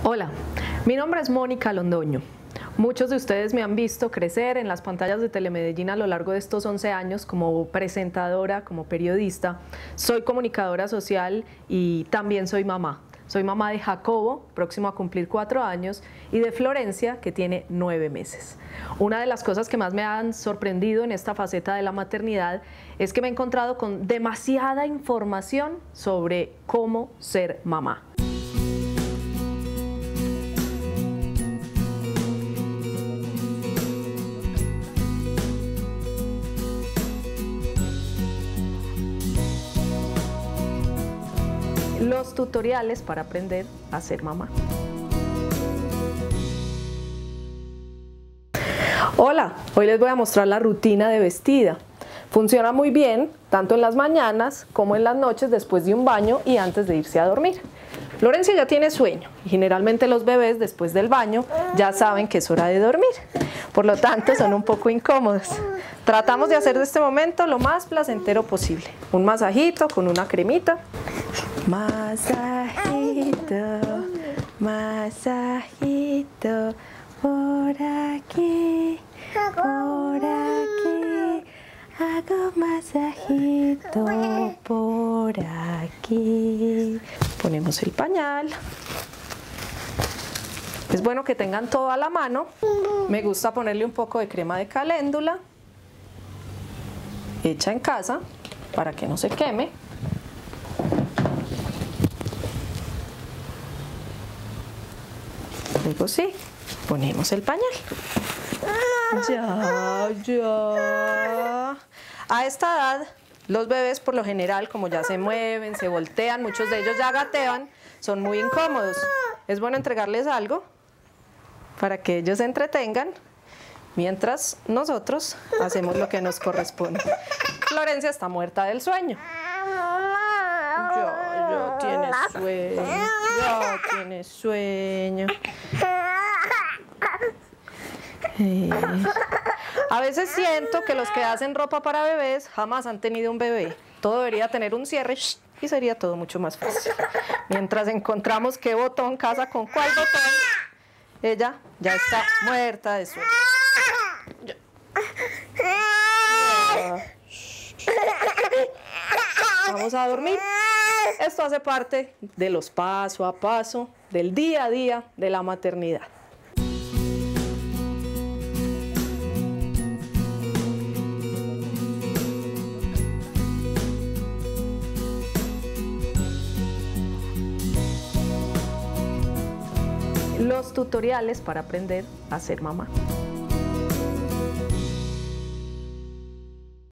Hola, mi nombre es Mónica Londoño. Muchos de ustedes me han visto crecer en las pantallas de Telemedellín a lo largo de estos 11 años como presentadora, como periodista. Soy comunicadora social y también soy mamá. Soy mamá de Jacobo, próximo a cumplir 4 años, y de Florencia, que tiene 9 meses. Una de las cosas que más me han sorprendido en esta faceta de la maternidad es que me he encontrado con demasiada información sobre cómo ser mamá. Los tutoriales para aprender a ser mamá. Hola, hoy les voy a mostrar la rutina de vestida. Funciona muy bien, tanto en las mañanas como en las noches después de un baño y antes de irse a dormir. Florencia ya tiene sueño y generalmente los bebés después del baño ya saben que es hora de dormir. Por lo tanto, son un poco incómodos. Tratamos de hacer de este momento lo más placentero posible. Un masajito con una cremita. Masajito, masajito, por aquí, hago masajito por aquí. Ponemos el pañal. Es bueno que tengan todo a la mano. Me gusta ponerle un poco de crema de caléndula, hecha en casa, para que no se queme. Luego sí, ponemos el pañal. Ya. A esta edad, los bebés por lo general, como ya se mueven, se voltean, muchos de ellos ya gatean, son muy incómodos. Es bueno entregarles algo para que ellos se entretengan, mientras nosotros hacemos lo que nos corresponde. Florencia está muerta del sueño. Ya tiene sueño, ya tiene sueño. A veces siento que los que hacen ropa para bebés jamás han tenido un bebé. Todo debería tener un cierre y sería todo mucho más fácil. Mientras encontramos qué botón casa con cuál botón, ella ya está muerta de sueño. Vamos a dormir. Esto hace parte de los paso a paso, del día a día de la maternidad. Los tutoriales para aprender a ser mamá.